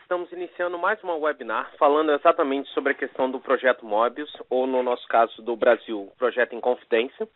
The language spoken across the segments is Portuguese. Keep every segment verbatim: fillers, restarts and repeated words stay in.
estamos iniciando mais uma webinar falando exatamente sobre a questão do projeto Mobius, ou no nosso caso do Brasil, Projeto em Confidência.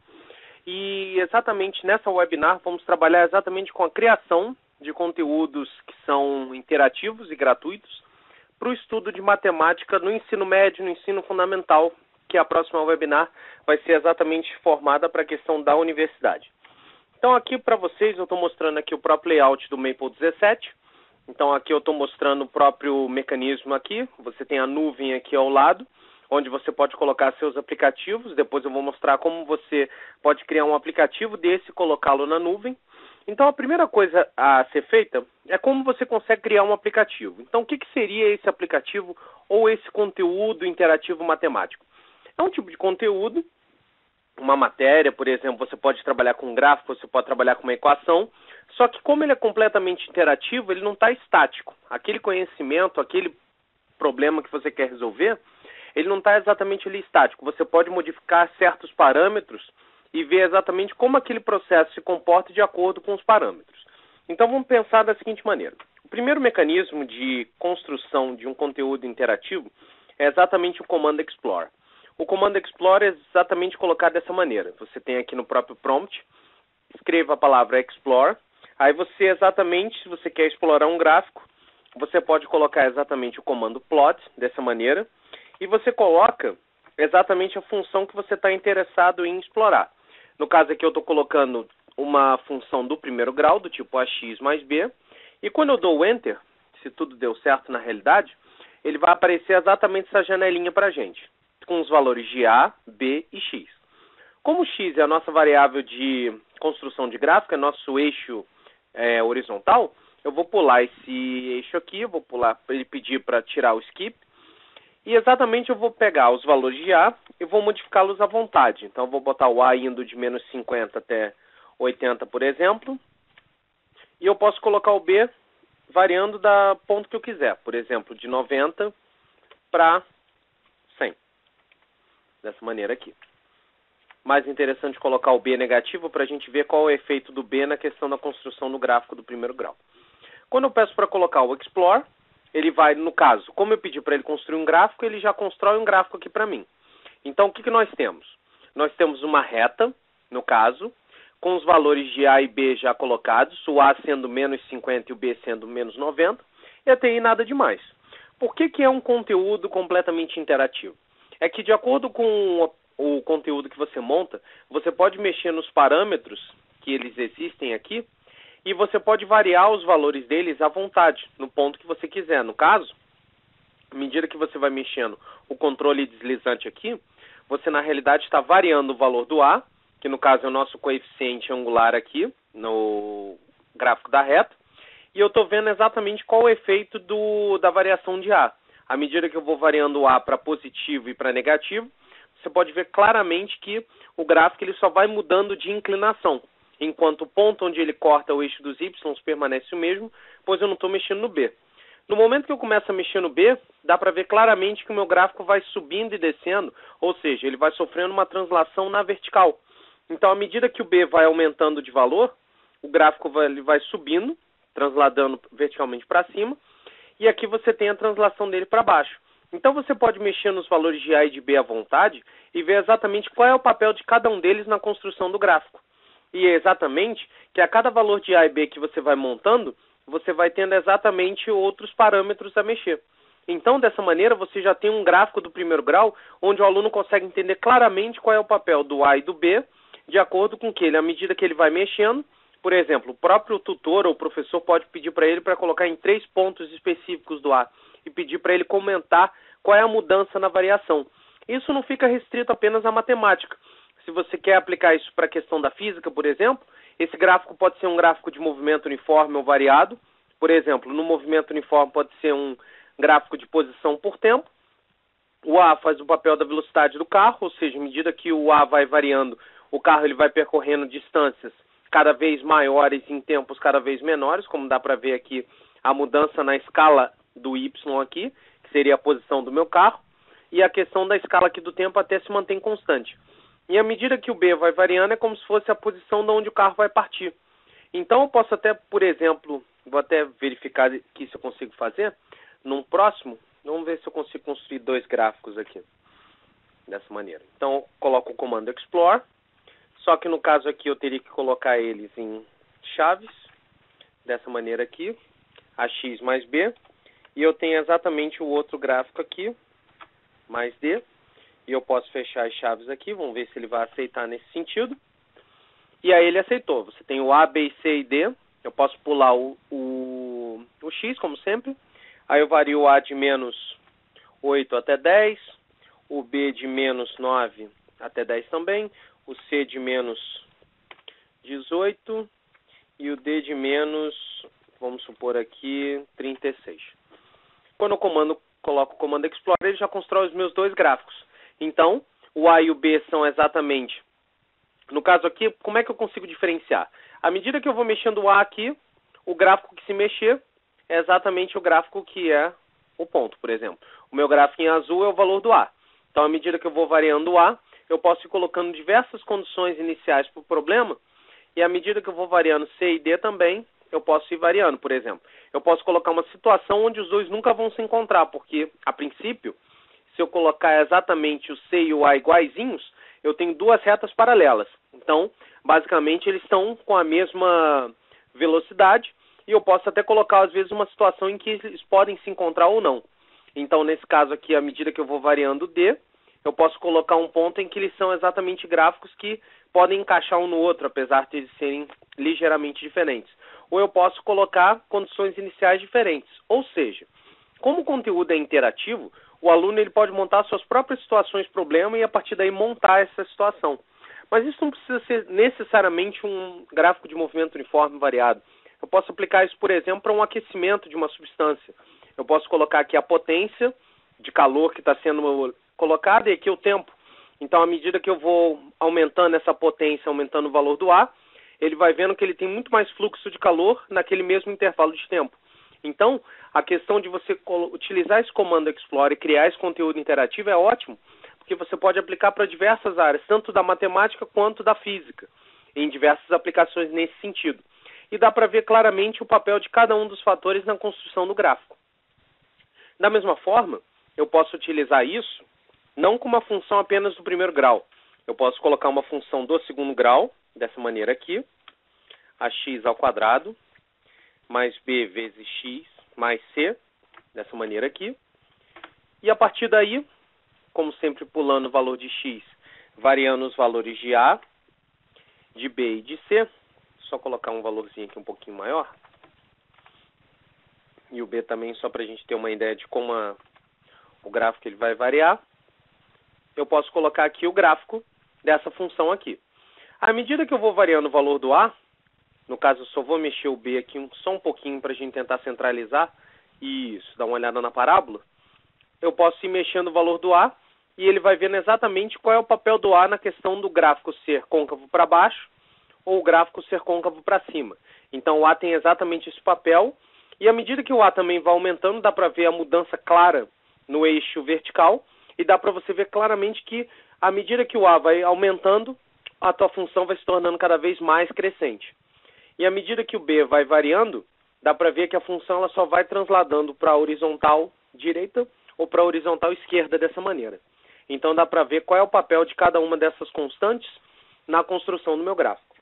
E exatamente nessa webinar vamos trabalhar exatamente com a criação de conteúdos que são interativos e gratuitos para o estudo de matemática no ensino médio, no ensino fundamental, que a próxima webinar vai ser exatamente formada para a questão da universidade. Então aqui para vocês eu estou mostrando aqui o próprio layout do Maple dezessete. Então aqui eu estou mostrando o próprio mecanismo aqui. Você tem a nuvem aqui ao lado, onde você pode colocar seus aplicativos. Depois eu vou mostrar como você pode criar um aplicativo desse e colocá-lo na nuvem. Então a primeira coisa a ser feita é como você consegue criar um aplicativo. Então o que, que seria esse aplicativo ou esse conteúdo interativo matemático? É um tipo de conteúdo, uma matéria, por exemplo, você pode trabalhar com um gráfico, você pode trabalhar com uma equação, só que como ele é completamente interativo, ele não está estático. Aquele conhecimento, aquele problema que você quer resolver, ele não está exatamente ali estático. Você pode modificar certos parâmetros e ver exatamente como aquele processo se comporta de acordo com os parâmetros. Então vamos pensar da seguinte maneira. O primeiro mecanismo de construção de um conteúdo interativo é exatamente o comando Explore. O comando Explore é exatamente colocado dessa maneira. Você tem aqui no próprio prompt, escreva a palavra Explore. Aí você exatamente, se você quer explorar um gráfico, você pode colocar exatamente o comando plot, dessa maneira, e você coloca exatamente a função que você está interessado em explorar. No caso aqui eu estou colocando uma função do primeiro grau, do tipo ax mais b, e quando eu dou Enter, se tudo deu certo na realidade, ele vai aparecer exatamente essa janelinha para a gente, com os valores de a, b e x. Como x é a nossa variável de construção de gráfico, é nosso eixo é, horizontal, eu vou pular esse eixo aqui, eu vou pular para ele pedir para tirar o skip, e exatamente eu vou pegar os valores de a e vou modificá-los à vontade. Então eu vou botar o a indo de menos cinquenta até oitenta, por exemplo, e eu posso colocar o b variando da ponto que eu quiser, por exemplo, de noventa para cem, dessa maneira aqui. Mais interessante colocar o b negativo para a gente ver qual é o efeito do b na questão da construção do gráfico do primeiro grau. Quando eu peço para colocar o Explore, ele vai, no caso, como eu pedi para ele construir um gráfico, ele já constrói um gráfico aqui para mim. Então o que, que nós temos? Nós temos uma reta, no caso, com os valores de a e b já colocados, o a sendo menos cinquenta e o b sendo menos noventa, e até aí nada demais. Por que, que é um conteúdo completamente interativo? É que de acordo com o, o conteúdo que você monta, você pode mexer nos parâmetros que eles existem aqui, e você pode variar os valores deles à vontade, no ponto que você quiser. No caso, à medida que você vai mexendo o controle deslizante aqui, você na realidade está variando o valor do a, que no caso é o nosso coeficiente angular aqui, no gráfico da reta, e eu estou vendo exatamente qual é o efeito do, da variação de a. À medida que eu vou variando o a para positivo e para negativo, você pode ver claramente que o gráfico ele só vai mudando de inclinação, enquanto o ponto onde ele corta o eixo dos y permanece o mesmo, pois eu não estou mexendo no b. No momento que eu começo a mexer no b, dá para ver claramente que o meu gráfico vai subindo e descendo, ou seja, ele vai sofrendo uma translação na vertical. Então, à medida que o b vai aumentando de valor, o gráfico vai, ele vai subindo, transladando verticalmente para cima, e aqui você tem a translação dele para baixo. Então você pode mexer nos valores de a e de b à vontade e ver exatamente qual é o papel de cada um deles na construção do gráfico. E é exatamente que a cada valor de a e b que você vai montando, você vai tendo exatamente outros parâmetros a mexer. Então, dessa maneira, você já tem um gráfico do primeiro grau, onde o aluno consegue entender claramente qual é o papel do a e do b, de acordo com que ele, à medida que ele vai mexendo, por exemplo, o próprio tutor ou professor pode pedir para ele para colocar em três pontos específicos do a e pedir para ele comentar qual é a mudança na variação. Isso não fica restrito apenas à matemática. Se você quer aplicar isso para a questão da física, por exemplo, esse gráfico pode ser um gráfico de movimento uniforme ou variado. Por exemplo, no movimento uniforme pode ser um gráfico de posição por tempo. O a faz o papel da velocidade do carro, ou seja, à medida que o a vai variando, o carro ele vai percorrendo distâncias cada vez maiores em tempos cada vez menores, como dá para ver aqui a mudança na escala do y aqui, que seria a posição do meu carro, e a questão da escala aqui do tempo até se mantém constante. E à medida que o b vai variando, é como se fosse a posição de onde o carro vai partir. Então eu posso até, por exemplo, vou até verificar aqui se eu consigo fazer, num próximo, vamos ver se eu consigo construir dois gráficos aqui, dessa maneira. Então, eu coloco o comando Explore, só que no caso aqui eu teria que colocar eles em chaves, dessa maneira aqui, A X mais B, e eu tenho exatamente o outro gráfico aqui, mais D, e eu posso fechar as chaves aqui, vamos ver se ele vai aceitar nesse sentido. E aí ele aceitou. Você tem o A, B, C e D, eu posso pular o, o, o X, como sempre, aí eu vario o A de menos oito até dez, o B de menos nove até dez também, o C de menos dezoito e o D de menos, vamos supor aqui, trinta e seis. Quando eu comando, coloco o comando Explorer, ele já constrói os meus dois gráficos. Então, o A e o B são exatamente... No caso aqui, como é que eu consigo diferenciar? À medida que eu vou mexendo o A aqui, o gráfico que se mexer é exatamente o gráfico que é o ponto, por exemplo. O meu gráfico em azul é o valor do A. Então, à medida que eu vou variando o A, eu posso ir colocando diversas condições iniciais para o problema, e à medida que eu vou variando C e D também, eu posso ir variando, por exemplo. Eu posso colocar uma situação onde os dois nunca vão se encontrar, porque, a princípio, se eu colocar exatamente o C e o A iguaizinhos, eu tenho duas retas paralelas. Então, basicamente, eles estão com a mesma velocidade, e eu posso até colocar, às vezes, uma situação em que eles podem se encontrar ou não. Então, nesse caso aqui, à medida que eu vou variando o D, eu posso colocar um ponto em que eles são exatamente gráficos que podem encaixar um no outro, apesar de eles serem ligeiramente diferentes. Ou eu posso colocar condições iniciais diferentes. Ou seja, como o conteúdo é interativo, o aluno ele pode montar suas próprias situações problema e a partir daí montar essa situação. Mas isso não precisa ser necessariamente um gráfico de movimento uniforme variado. Eu posso aplicar isso, por exemplo, para um aquecimento de uma substância. Eu posso colocar aqui a potência de calor que está sendo colocada e aqui o tempo. Então, à medida que eu vou aumentando essa potência, aumentando o valor do A, ele vai vendo que ele tem muito mais fluxo de calor naquele mesmo intervalo de tempo. Então, a questão de você utilizar esse comando Explore e criar esse conteúdo interativo é ótimo, porque você pode aplicar para diversas áreas, tanto da matemática quanto da física, em diversas aplicações nesse sentido. E dá para ver claramente o papel de cada um dos fatores na construção do gráfico. Da mesma forma, eu posso utilizar isso não com uma função apenas do primeiro grau. Eu posso colocar uma função do segundo grau, dessa maneira aqui, ax ao quadrado, mais b vezes x, mais c, dessa maneira aqui. E a partir daí, como sempre pulando o valor de x, variando os valores de a, de b e de c, só colocar um valorzinho aqui um pouquinho maior. E o b também, só para a gente ter uma ideia de como a, o gráfico ele vai variar. Eu posso colocar aqui o gráfico dessa função aqui. À medida que eu vou variando o valor do a, no caso eu só vou mexer o b aqui um, só um pouquinho para a gente tentar centralizar, isso, dar uma olhada na parábola, eu posso ir mexendo o valor do a e ele vai vendo exatamente qual é o papel do a na questão do gráfico ser côncavo para baixo ou o gráfico ser côncavo para cima. Então o a tem exatamente esse papel e à medida que o a também vai aumentando, dá para ver a mudança clara no eixo vertical e dá para você ver claramente que à medida que o a vai aumentando, a tua função vai se tornando cada vez mais crescente. E à medida que o b vai variando, dá para ver que a função ela só vai transladando para a horizontal direita ou para a horizontal esquerda dessa maneira. Então dá para ver qual é o papel de cada uma dessas constantes na construção do meu gráfico.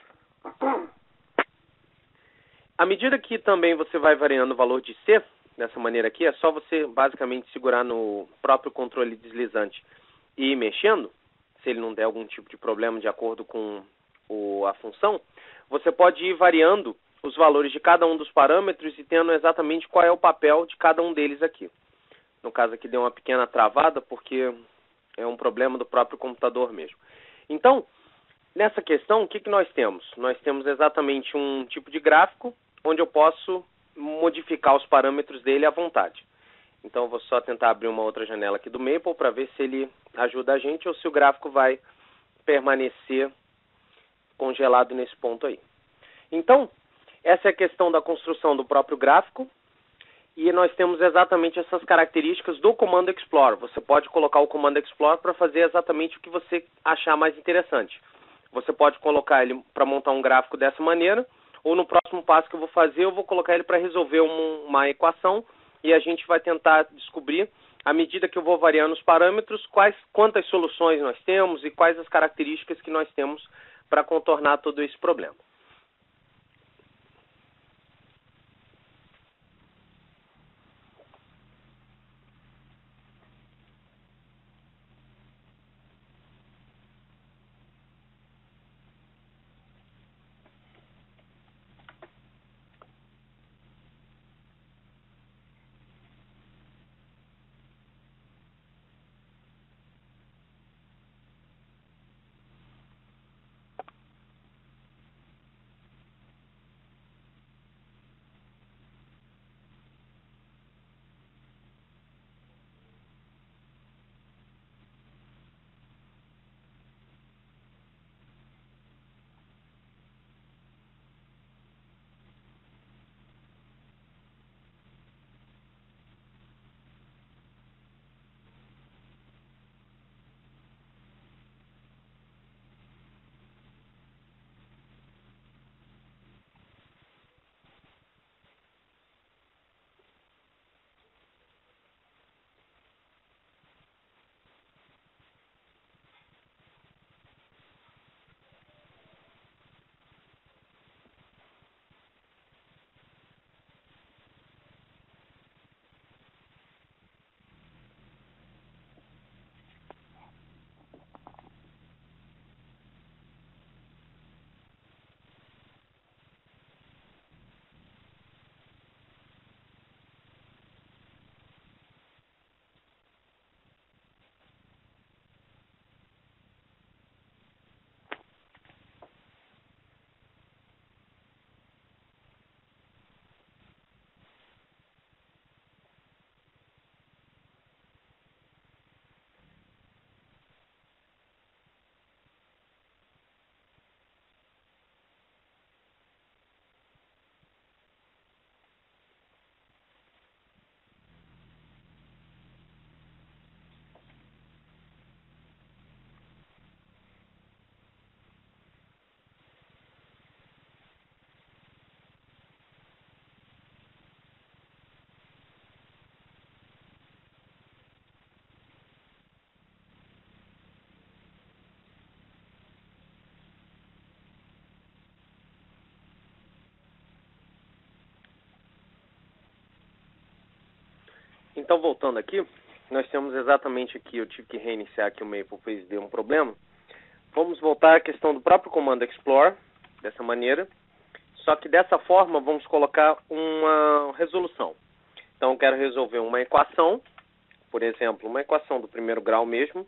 À medida que também você vai variando o valor de c, dessa maneira aqui, é só você basicamente segurar no próprio controle deslizante e ir mexendo, se ele não der algum tipo de problema de acordo com o, a função, você pode ir variando os valores de cada um dos parâmetros e tendo exatamente qual é o papel de cada um deles aqui. No caso aqui deu uma pequena travada porque é um problema do próprio computador mesmo. Então, nessa questão, o que, que nós temos? Nós temos exatamente um tipo de gráfico onde eu posso modificar os parâmetros dele à vontade. Então, eu vou só tentar abrir uma outra janela aqui do Maple para ver se ele ajuda a gente ou se o gráfico vai permanecer congelado nesse ponto aí. Então, essa é a questão da construção do próprio gráfico e nós temos exatamente essas características do comando Explore. Você pode colocar o comando Explore para fazer exatamente o que você achar mais interessante. Você pode colocar ele para montar um gráfico dessa maneira ou no próximo passo que eu vou fazer, eu vou colocar ele para resolver um, uma equação e a gente vai tentar descobrir, à medida que eu vou variando os parâmetros, quais, quantas soluções nós temos e quais as características que nós temos para contornar todo esse problema. Então, voltando aqui, nós temos exatamente aqui, eu tive que reiniciar aqui o Maple, pois deu um problema. Vamos voltar à questão do próprio comando Explore, dessa maneira. Só que dessa forma, vamos colocar uma resolução. Então, eu quero resolver uma equação, por exemplo, uma equação do primeiro grau mesmo,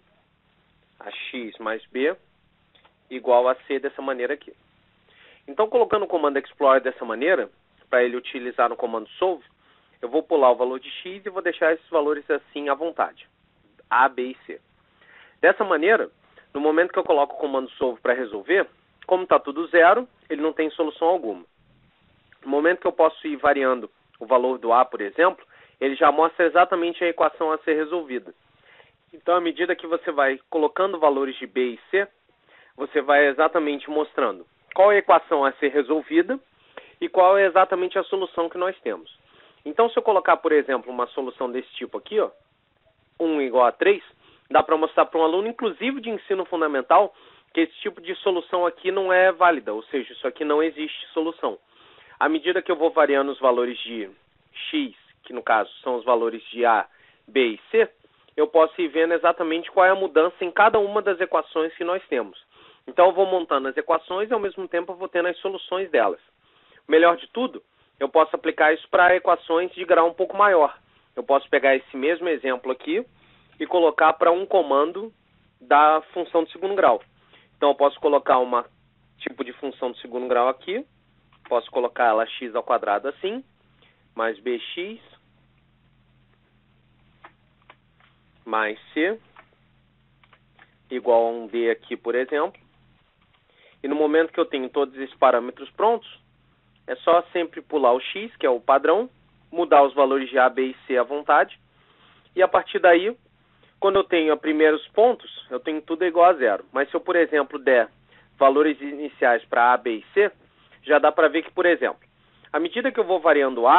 a x mais b, igual a c dessa maneira aqui. Então, colocando o comando Explore dessa maneira, para ele utilizar no comando Solve, eu vou pular o valor de x e vou deixar esses valores assim à vontade, A, B e C. Dessa maneira, no momento que eu coloco o comando Solve para resolver, como está tudo zero, ele não tem solução alguma. No momento que eu posso ir variando o valor do A, por exemplo, ele já mostra exatamente a equação a ser resolvida. Então, à medida que você vai colocando valores de B e C, você vai exatamente mostrando qual é a equação a ser resolvida e qual é exatamente a solução que nós temos. Então, se eu colocar, por exemplo, uma solução desse tipo aqui, ó, um igual a três, dá para mostrar para um aluno, inclusive de ensino fundamental, que esse tipo de solução aqui não é válida, ou seja, isso aqui não existe solução. À medida que eu vou variando os valores de x, que no caso são os valores de A, B e C, eu posso ir vendo exatamente qual é a mudança em cada uma das equações que nós temos. Então, eu vou montando as equações e, ao mesmo tempo, eu vou tendo as soluções delas. O melhor de tudo, eu posso aplicar isso para equações de grau um pouco maior. Eu posso pegar esse mesmo exemplo aqui e colocar para um comando da função de segundo grau. Então, eu posso colocar um tipo de função de segundo grau aqui, posso colocar ela x ao quadrado assim, mais bx, mais c, igual a um d aqui, por exemplo. E no momento que eu tenho todos esses parâmetros prontos, é só sempre pular o x, que é o padrão, mudar os valores de A, B e C à vontade. E a partir daí, quando eu tenho os primeiros pontos, eu tenho tudo igual a zero. Mas se eu, por exemplo, der valores iniciais para A, B e C, já dá para ver que, por exemplo, à medida que eu vou variando A,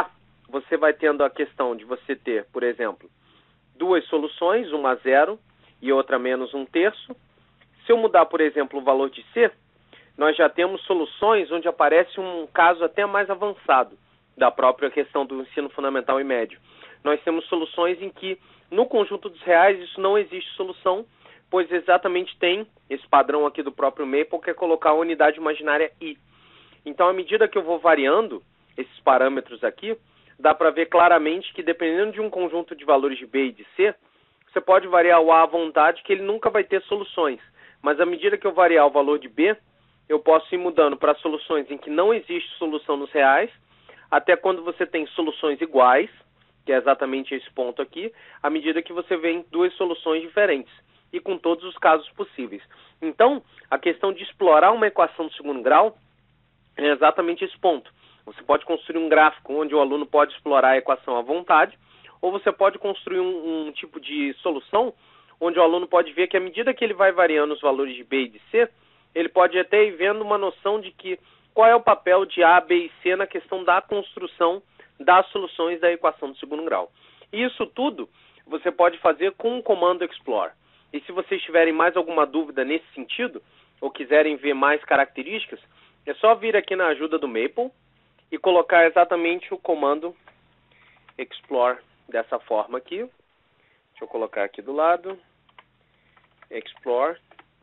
você vai tendo a questão de você ter, por exemplo, duas soluções, uma a zero e outra menos um terço. Se eu mudar, por exemplo, o valor de C, nós já temos soluções onde aparece um caso até mais avançado da própria questão do ensino fundamental e médio. Nós temos soluções em que, no conjunto dos reais, isso não existe solução, pois exatamente tem esse padrão aqui do próprio Maple, que é colocar a unidade imaginária I. Então, à medida que eu vou variando esses parâmetros aqui, dá para ver claramente que, dependendo de um conjunto de valores de B e de C, você pode variar o A à vontade, que ele nunca vai ter soluções. Mas, à medida que eu variar o valor de B, eu posso ir mudando para soluções em que não existe solução nos reais, até quando você tem soluções iguais, que é exatamente esse ponto aqui, à medida que você vê em duas soluções diferentes, e com todos os casos possíveis. Então, a questão de explorar uma equação de segundo grau é exatamente esse ponto. Você pode construir um gráfico onde o aluno pode explorar a equação à vontade, ou você pode construir um, um tipo de solução onde o aluno pode ver que, à medida que ele vai variando os valores de B e de C, ele pode até ir vendo uma noção de que qual é o papel de A, B e C na questão da construção das soluções da equação do segundo grau. E isso tudo você pode fazer com o comando explore. E se vocês tiverem mais alguma dúvida nesse sentido, ou quiserem ver mais características, é só vir aqui na ajuda do Maple e colocar exatamente o comando explore dessa forma aqui. Deixa eu colocar aqui do lado. Explore.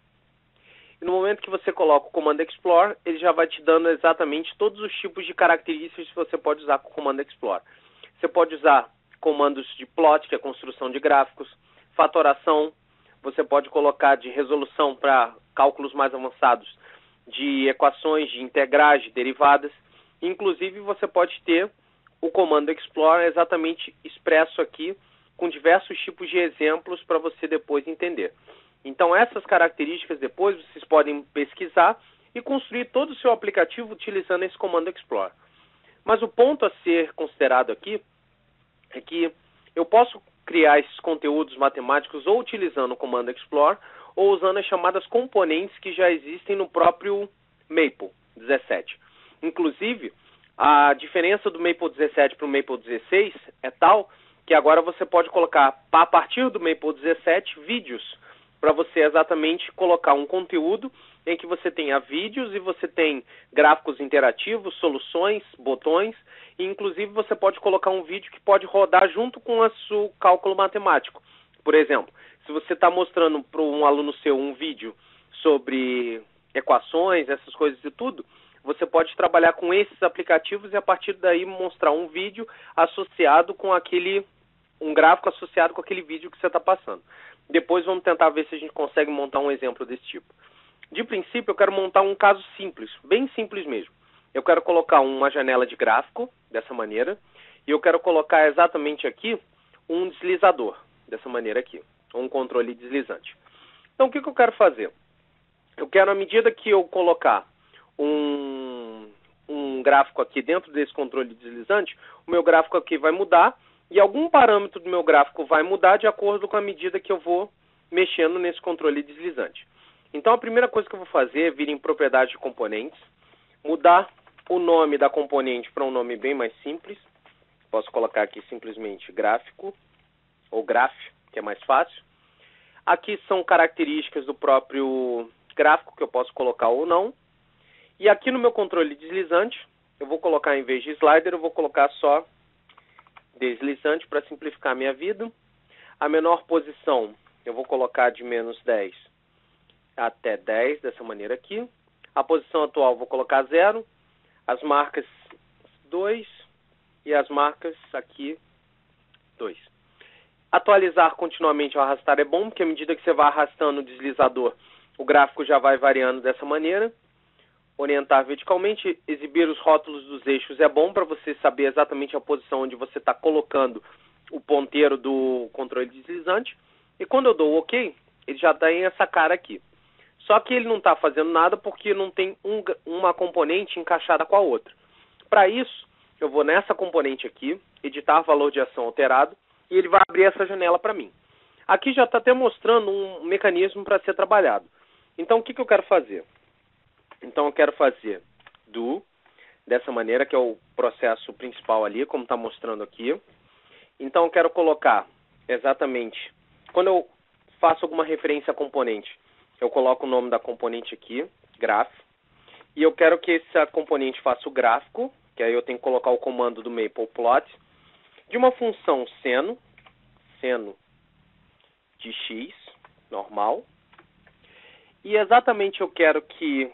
E no momento que você coloca o comando explore, ele já vai te dando exatamente todos os tipos de características que você pode usar com o comando explore. Você pode usar comandos de plot, que é a construção de gráficos, fatoração. Você pode colocar de resolução para cálculos mais avançados de equações, de integrais, de derivadas. Inclusive, você pode ter o comando explore exatamente expresso aqui, com diversos tipos de exemplos para você depois entender. Então, essas características depois vocês podem pesquisar e construir todo o seu aplicativo utilizando esse comando explore. Mas o ponto a ser considerado aqui é que eu posso criar esses conteúdos matemáticos ou utilizando o comando explore ou usando as chamadas componentes que já existem no próprio Maple dezessete. Inclusive, a diferença do Maple dezessete para o Maple dezesseis é tal que agora você pode colocar, a partir do Maple dezessete, vídeos, para você exatamente colocar um conteúdo em que você tenha vídeos e você tem gráficos interativos, soluções, botões, e inclusive você pode colocar um vídeo que pode rodar junto com o seu cálculo matemático. Por exemplo, se você está mostrando para um aluno seu um vídeo sobre equações, essas coisas e tudo, você pode trabalhar com esses aplicativos e a partir daí mostrar um vídeo associado com aquele, um gráfico associado com aquele vídeo que você está passando. Depois vamos tentar ver se a gente consegue montar um exemplo desse tipo. De princípio, eu quero montar um caso simples, bem simples mesmo. Eu quero colocar uma janela de gráfico, dessa maneira, e eu quero colocar exatamente aqui um deslizador, dessa maneira aqui, um controle deslizante. Então, o que, que eu quero fazer? Eu quero, à medida que eu colocar um, um gráfico aqui dentro desse controle deslizante, o meu gráfico aqui vai mudar, e algum parâmetro do meu gráfico vai mudar de acordo com a medida que eu vou mexendo nesse controle deslizante. Então, a primeira coisa que eu vou fazer é vir em propriedades de componentes, mudar o nome da componente para um nome bem mais simples. Posso colocar aqui simplesmente gráfico, ou graph, que é mais fácil. Aqui são características do próprio gráfico, que eu posso colocar ou não. E aqui no meu controle deslizante, eu vou colocar, em vez de slider, eu vou colocar só deslizante para simplificar a minha vida. A menor posição eu vou colocar de menos dez até dez, dessa maneira aqui. A posição atual eu vou colocar zero. As marcas dois e as marcas aqui dois. Atualizar continuamente ao arrastar é bom, porque à medida que você vai arrastando o deslizador, o gráfico já vai variando dessa maneira. Orientar verticalmente, exibir os rótulos dos eixos é bom para você saber exatamente a posição onde você está colocando o ponteiro do controle deslizante. E quando eu dou o OK, ele já tem essa cara aqui. Só que ele não está fazendo nada porque não tem um, uma componente encaixada com a outra. Para isso, eu vou nessa componente aqui, editar valor de ação alterado, e ele vai abrir essa janela para mim. Aqui já está até mostrando um mecanismo para ser trabalhado. Então, o que, que eu quero fazer? Então, eu quero fazer do dessa maneira, que é o processo principal ali, como está mostrando aqui. Então, eu quero colocar exatamente, quando eu faço alguma referência a componente, eu coloco o nome da componente aqui, graph, e eu quero que essa componente faça o gráfico, que aí eu tenho que colocar o comando do Matplotlib, de uma função seno, seno de x, normal, e exatamente eu quero que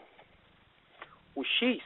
o x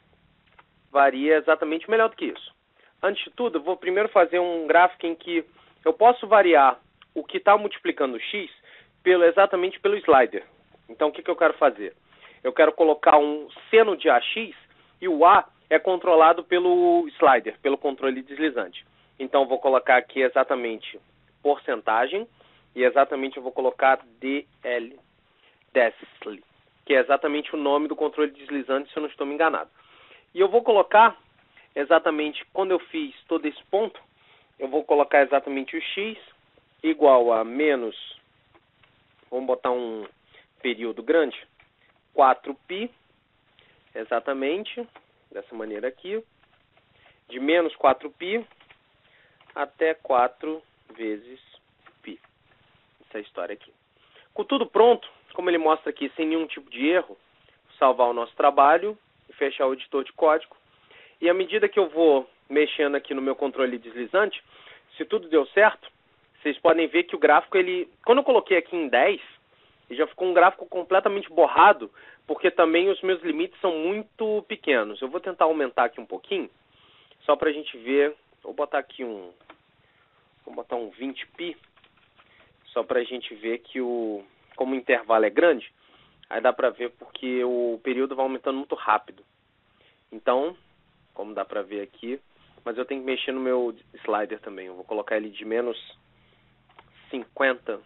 varie exatamente melhor do que isso. Antes de tudo, eu vou primeiro fazer um gráfico em que eu posso variar o que está multiplicando o x pelo, exatamente pelo slider. Então, o que, que eu quero fazer? Eu quero colocar um seno de ax e o a é controlado pelo slider, pelo controle deslizante. Então, eu vou colocar aqui exatamente porcentagem e exatamente eu vou colocar dl, Desl, que é exatamente o nome do controle deslizante, se eu não estou me enganado. E eu vou colocar exatamente, quando eu fiz todo esse ponto, eu vou colocar exatamente o x igual a menos, vamos botar um período grande, quatro π, exatamente, dessa maneira aqui, de menos quatro π até quatro vezes π. Essa história aqui. Com tudo pronto, como ele mostra aqui, sem nenhum tipo de erro, salvar o nosso trabalho e fechar o editor de código. E à medida que eu vou mexendo aqui no meu controle deslizante, se tudo deu certo, vocês podem ver que o gráfico, ele, quando eu coloquei aqui em dez, ele já ficou um gráfico completamente borrado, porque também os meus limites são muito pequenos. Eu vou tentar aumentar aqui um pouquinho, só para a gente ver. Vou botar aqui um, vou botar um vinte π, só para a gente ver que o, como o intervalo é grande, aí dá para ver porque o período vai aumentando muito rápido. Então, como dá para ver aqui, mas eu tenho que mexer no meu slider também. Eu vou colocar ele de menos cinquenta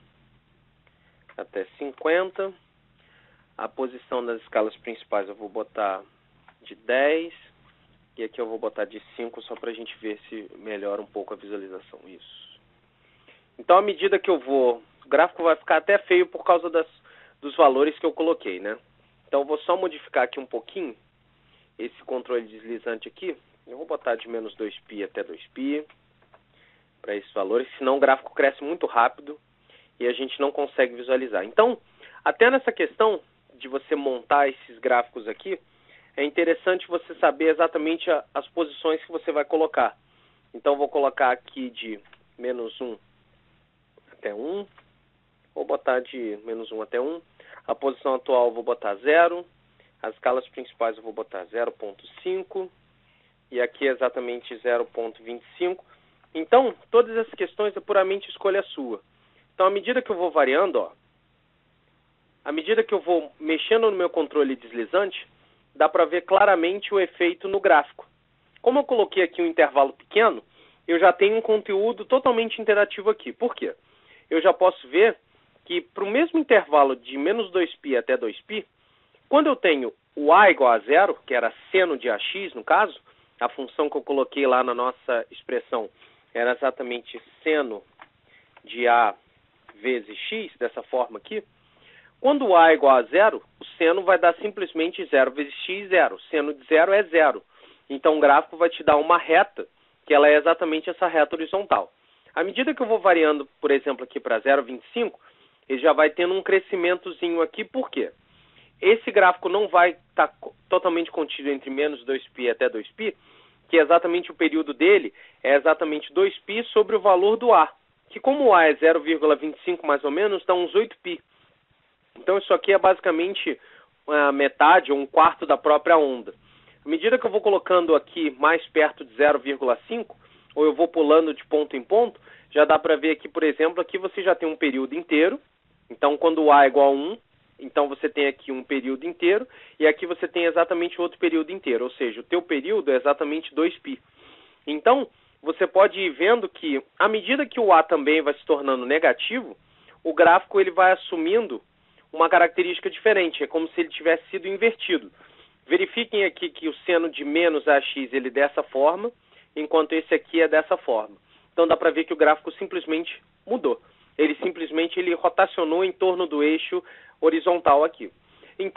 até cinquenta. A posição das escalas principais eu vou botar de dez. E aqui eu vou botar de cinco, só para a gente ver se melhora um pouco a visualização. Isso. Então, à medida que eu vou... O gráfico vai ficar até feio por causa das, dos valores que eu coloquei, né? Então, eu vou só modificar aqui um pouquinho esse controle deslizante aqui. Eu vou botar de menos dois π até dois π para esses valores, senão o gráfico cresce muito rápido e a gente não consegue visualizar. Então, até nessa questão de você montar esses gráficos aqui, é interessante você saber exatamente a, as posições que você vai colocar. Então, vou colocar aqui de menos um até um. Vou botar de menos um até um. A posição atual eu vou botar zero. As escalas principais eu vou botar zero ponto cinco. E aqui é exatamente zero ponto vinte e cinco. Então, todas essas questões é puramente escolha sua. Então, à medida que eu vou variando, ó, à medida que eu vou mexendo no meu controle deslizante, dá para ver claramente o efeito no gráfico. Como eu coloquei aqui um intervalo pequeno, eu já tenho um conteúdo totalmente interativo aqui. Por quê? Eu já posso ver que para o mesmo intervalo de menos dois π até dois π, quando eu tenho o a igual a zero, que era seno de ax no caso, a função que eu coloquei lá na nossa expressão era exatamente seno de a vezes x, dessa forma aqui. Quando o a é igual a zero, o seno vai dar simplesmente zero vezes x, zero. Seno de zero é zero. Então, o gráfico vai te dar uma reta, que ela é exatamente essa reta horizontal. À medida que eu vou variando, por exemplo, aqui para zero vírgula vinte e cinco, ele já vai tendo um crescimentozinho aqui. Por quê? Esse gráfico não vai estar totalmente contido entre menos dois π até dois π, que é exatamente o período dele, é exatamente dois π sobre o valor do a, que como o a é zero vírgula vinte e cinco mais ou menos, dá uns oito π. Então, isso aqui é basicamente a metade ou um quarto da própria onda. À medida que eu vou colocando aqui mais perto de zero vírgula cinco, ou eu vou pulando de ponto em ponto, já dá para ver aqui, por exemplo, aqui você já tem um período inteiro. Então, quando o a é igual a um, então você tem aqui um período inteiro, e aqui você tem exatamente outro período inteiro, ou seja, o teu período é exatamente dois π. Então, você pode ir vendo que, à medida que o a também vai se tornando negativo, o gráfico ele vai assumindo uma característica diferente, é como se ele tivesse sido invertido. Verifiquem aqui que o seno de menos ax ele é dessa forma, enquanto esse aqui é dessa forma. Então dá para ver que o gráfico simplesmente mudou. Ele simplesmente ele rotacionou em torno do eixo horizontal aqui. Então,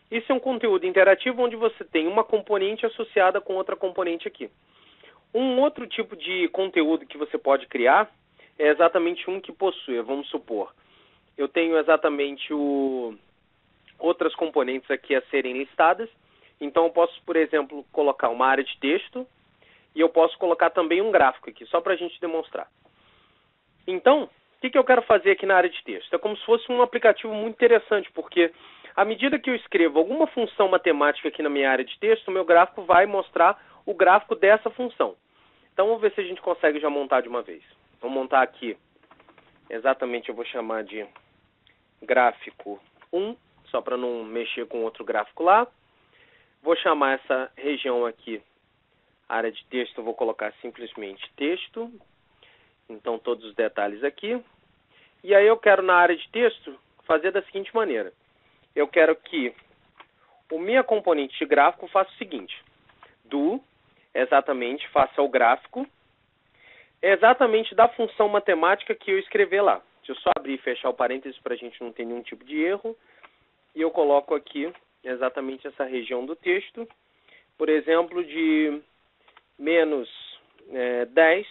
Isso é um conteúdo interativo onde você tem uma componente associada com outra componente aqui. Um outro tipo de conteúdo que você pode criar é exatamente um que possui, vamos supor, eu tenho exatamente o, outras componentes aqui a serem listadas, então eu posso, por exemplo, colocar uma área de texto e eu posso colocar também um gráfico aqui, só para a gente demonstrar. Então, o que, que eu quero fazer aqui na área de texto? É como se fosse um aplicativo muito interessante, porque à medida que eu escrevo alguma função matemática aqui na minha área de texto, o meu gráfico vai mostrar o gráfico dessa função. Então, vamos ver se a gente consegue já montar de uma vez. Vamos montar aqui, exatamente eu vou chamar de gráfico um, só para não mexer com outro gráfico lá. Vou chamar essa região aqui, área de texto, eu vou colocar simplesmente texto. Então, todos os detalhes aqui. E aí eu quero, na área de texto, fazer da seguinte maneira. Eu quero que o minha componente de gráfico faça o seguinte. Do, exatamente, faça o gráfico, exatamente da função matemática que eu escrever lá. Deixa eu só abrir e fechar o parênteses para a gente não ter nenhum tipo de erro. E eu coloco aqui exatamente essa região do texto. Por exemplo, de menos é, dez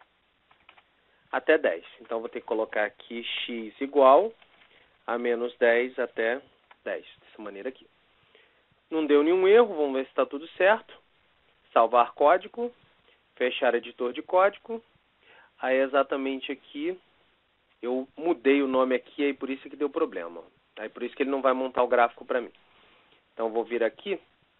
até dez. Então, vou ter que colocar aqui x igual a menos dez até dez. Dessa maneira aqui. Não deu nenhum erro, vamos ver se está tudo certo. Salvar código. Fechar editor de código. Aí, exatamente aqui, eu mudei o nome aqui, aí por isso que deu problema. Aí por isso que ele não vai montar o gráfico para mim. Então, eu vou vir aqui.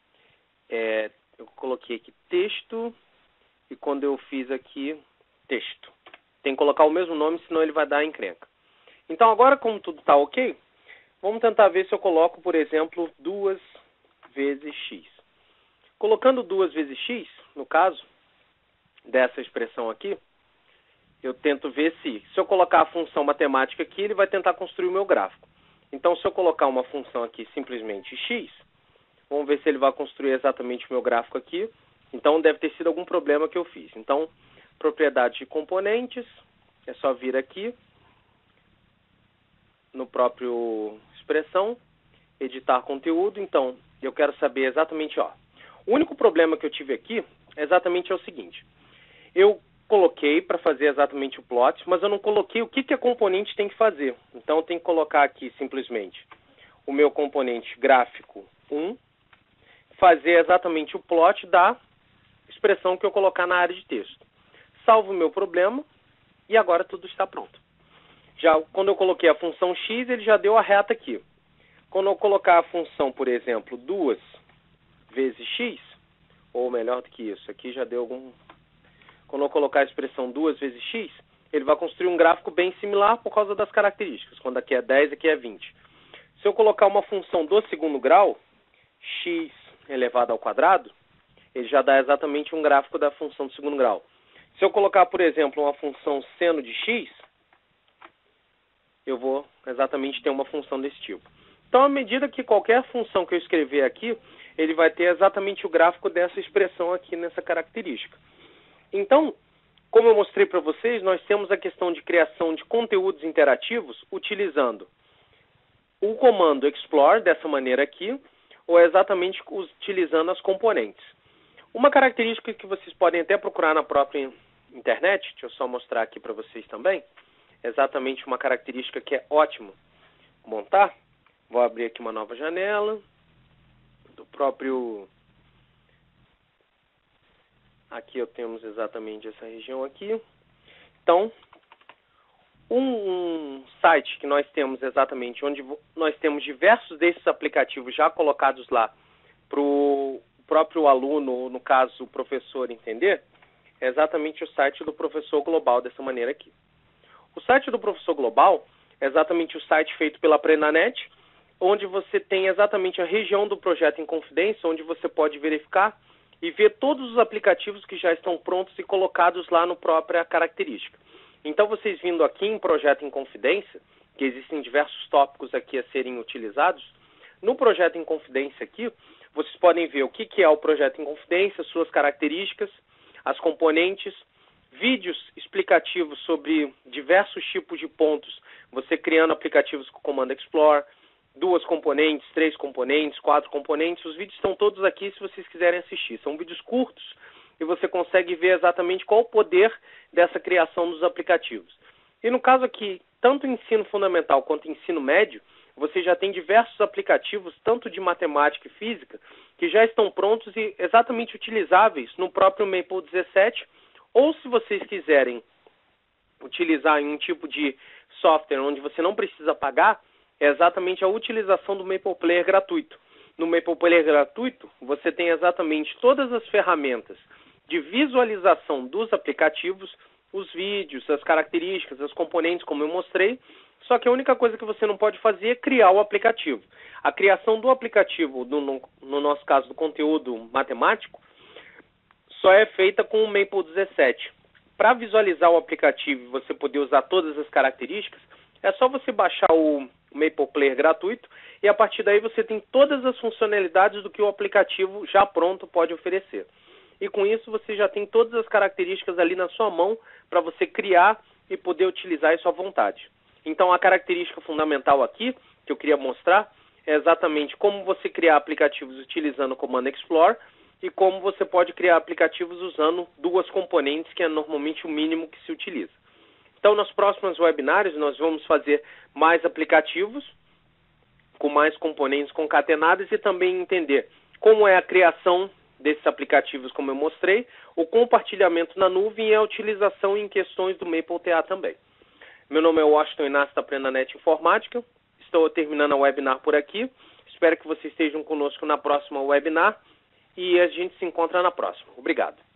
É, eu coloquei aqui texto. E quando eu fiz aqui, texto. Tem que colocar o mesmo nome, senão ele vai dar encrenca. Então, agora, como tudo está ok, vamos tentar ver se eu coloco, por exemplo, duas vezes x. Colocando duas vezes x, no caso dessa expressão aqui, eu tento ver se, se eu colocar a função matemática aqui, ele vai tentar construir o meu gráfico. Então, se eu colocar uma função aqui, simplesmente x, vamos ver se ele vai construir exatamente o meu gráfico aqui. Então, deve ter sido algum problema que eu fiz. Então, propriedade de componentes, é só vir aqui, no próprio expressão, editar conteúdo. Então, eu quero saber exatamente, ó, o único problema que eu tive aqui, exatamente é o seguinte, eu coloquei para fazer exatamente o plot, mas eu não coloquei o que, que a componente tem que fazer. Então, eu tenho que colocar aqui, simplesmente, o meu componente gráfico um, fazer exatamente o plot da expressão que eu colocar na área de texto. Salvo o meu problema e agora tudo está pronto. Já quando eu coloquei a função x, ele já deu a reta aqui. Quando eu colocar a função, por exemplo, duas vezes x, ou melhor do que isso, aqui já deu algum... Quando eu colocar a expressão duas vezes x, ele vai construir um gráfico bem similar por causa das características. Quando aqui é dez, aqui é vinte. Se eu colocar uma função do segundo grau, x elevado ao quadrado, ele já dá exatamente um gráfico da função do segundo grau. Se eu colocar, por exemplo, uma função seno de x, eu vou exatamente ter uma função desse tipo. Então, à medida que qualquer função que eu escrever aqui, ele vai ter exatamente o gráfico dessa expressão aqui nessa característica. Então, como eu mostrei para vocês, nós temos a questão de criação de conteúdos interativos utilizando o comando explore, dessa maneira aqui, ou exatamente utilizando as componentes. Uma característica que vocês podem até procurar na própria internet, deixa eu só mostrar aqui para vocês também, é exatamente uma característica que é ótimo montar. Vou abrir aqui uma nova janela do próprio... Aqui eu temos exatamente essa região aqui. Então, um, um site que nós temos exatamente, onde nós temos diversos desses aplicativos já colocados lá para o próprio aluno, ou no caso o professor, entender, é exatamente o site do Professor Global, dessa maneira aqui. O site do Professor Global é exatamente o site feito pela Prenanet, onde você tem exatamente a região do projeto em confidência, onde você pode verificar e ver todos os aplicativos que já estão prontos e colocados lá no própria característica. Então, vocês vindo aqui em Projeto em Confidência, que existem diversos tópicos aqui a serem utilizados, no Projeto em Confidência aqui, vocês podem ver o que é o Projeto em Confidência, suas características, as componentes, vídeos explicativos sobre diversos tipos de pontos, você criando aplicativos com o comando Explore, duas componentes, três componentes, quatro componentes. Os vídeos estão todos aqui se vocês quiserem assistir. São vídeos curtos e você consegue ver exatamente qual o poder dessa criação dos aplicativos. E no caso aqui, tanto ensino fundamental quanto ensino médio, você já tem diversos aplicativos, tanto de matemática e física, que já estão prontos e exatamente utilizáveis no próprio Maple dezessete, ou se vocês quiserem utilizar em um tipo de software onde você não precisa pagar, é exatamente a utilização do Maple Player gratuito. No Maple Player gratuito, você tem exatamente todas as ferramentas de visualização dos aplicativos, os vídeos, as características, os componentes, como eu mostrei, só que a única coisa que você não pode fazer é criar o aplicativo. A criação do aplicativo, no, no, no nosso caso do conteúdo matemático, só é feita com o Maple dezessete. Para visualizar o aplicativo e você poder usar todas as características, é só você baixar o Maple Player gratuito e a partir daí você tem todas as funcionalidades do que o aplicativo já pronto pode oferecer. E com isso você já tem todas as características ali na sua mão para você criar e poder utilizar isso à vontade. Então a característica fundamental aqui, que eu queria mostrar, é exatamente como você criar aplicativos utilizando o Command Explorer e como você pode criar aplicativos usando duas componentes, que é normalmente o mínimo que se utiliza. Então, nos próximos webinários, nós vamos fazer mais aplicativos, com mais componentes concatenados e também entender como é a criação desses aplicativos, como eu mostrei, o compartilhamento na nuvem e a utilização em questões do Maple T A também. Meu nome é Washington Inácio da AprendaNet Informática. Estou terminando a webinar por aqui. Espero que vocês estejam conosco na próxima webinar e a gente se encontra na próxima. Obrigado.